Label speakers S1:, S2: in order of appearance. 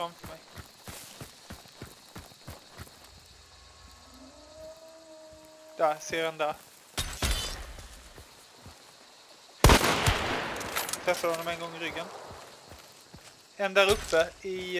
S1: framför mig. Där, ser den där. Träffade honom en gång i ryggen. En där uppe i